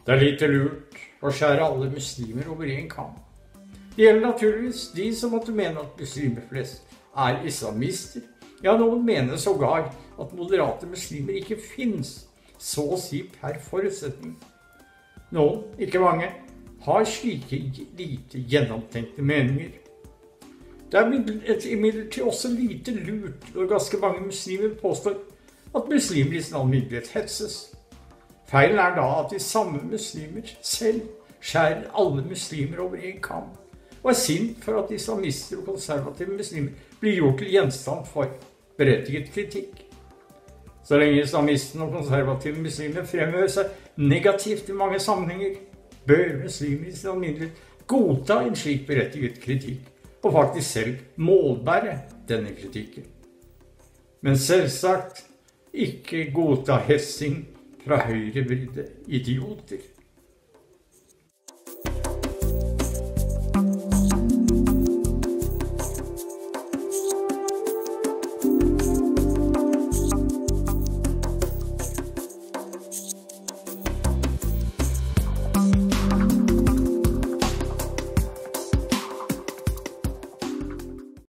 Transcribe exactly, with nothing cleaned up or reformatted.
Det er lite lurt å skjære alle muslimer over en kam. Det gjelder naturligvis de som måtte mene at muslimer flest er islamister. Ja, noen mener sågar at moderate muslimer ikke finnes, så å si per forutsetning. Noen, ikke mange, har slike lite gjennomtenkte meninger. Det er imidlertid også lite lurt når ganske mange muslimer påstår at muslimer i sin alminnelighet hetses. Feilen er da at de samme muslimer selv skjærer alle muslimer over en kam, og er sint for at islamister og konservative muslimer blir gjort til gjenstand for berettiget kritikk. Så lenge islamistene og konservative muslimer fremhever seg negativt i mange sammenhenger, bør muslimer i sin alminnelighet godta en slik berettiget kritikk, og faktisk selv målbære denne kritikken. Men selvsagt ikke godta hetsing fra høyrevridde idioter.